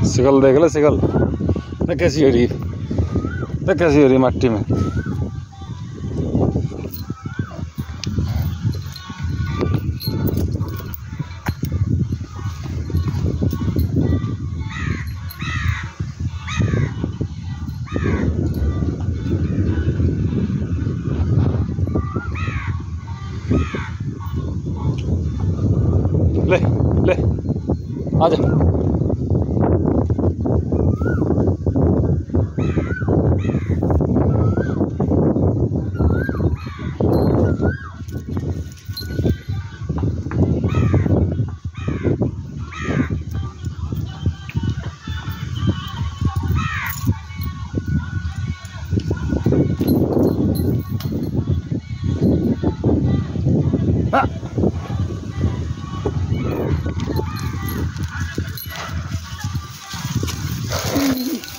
शिकल देख ले, शिकल देख कैसी हो रही, देख कैसी हो रही मट्टी में। ले ले आजा। हाँ।